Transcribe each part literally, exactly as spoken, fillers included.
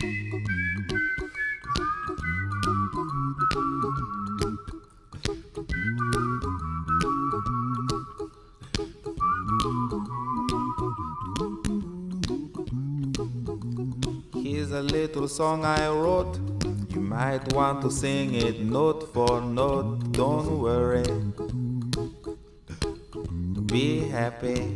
Here's a little song I wrote. You might want to sing it note for note. Don't worry, be happy.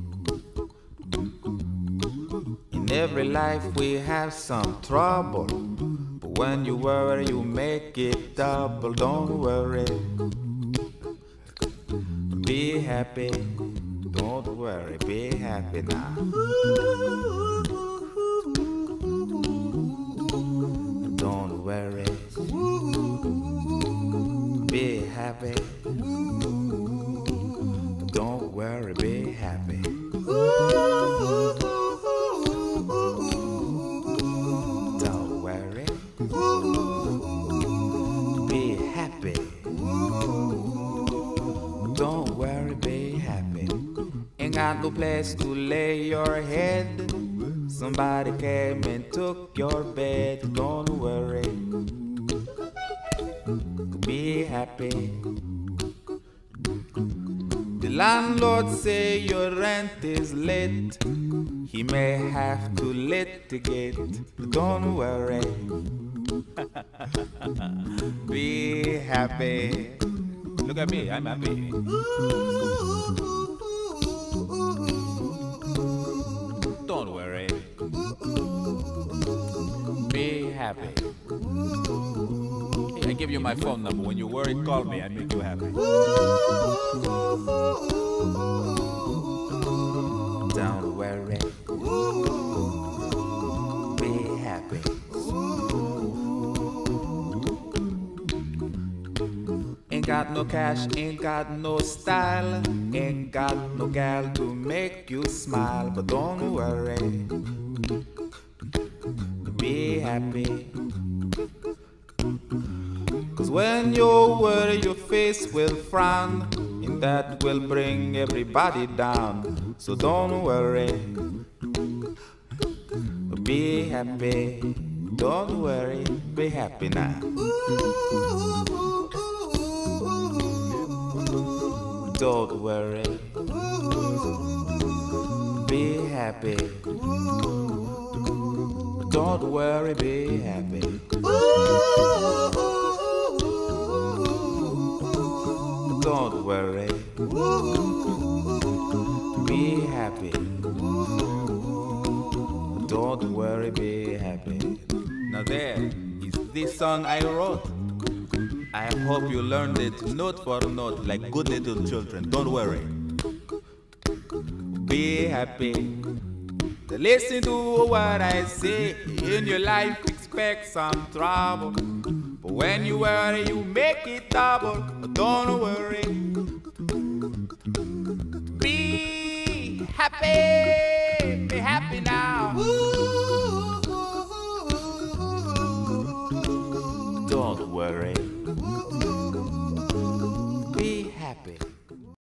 In every life we have some trouble, but when you worry you make it double. Don't worry, be happy. Don't worry, be happy now. Don't worry, be happy. Don't worry, be happy. Don't worry, be happy. Don't worry, be happy. Ain't got no place to lay your head. Somebody came and took your bed. Don't worry, be happy. The landlord say your rent is late. He may have to litigate. Don't worry, be happy. Look at me, I'm happy. Don't worry, be happy. Hey, I give you my phone number. When you worry, call me. I make you happy. Don't worry, be happy. Ain't got no cash, ain't got no style, ain't got no gal to make you smile. But don't worry, be happy. Cause when you worry your face will frown, and that will bring everybody down. So don't worry, be happy. Don't worry, be happy now. Don't worry, be happy. Don't worry, be happy. Don't worry, be happy. Don't worry, be happy. Now there is this song I wrote. I hope you learned it note for note like good little children. Don't worry, be happy. Listen to what I say. In your life expect some trouble, but when you worry you make it double. Don't worry, be happy. Be happy now. Don't worry,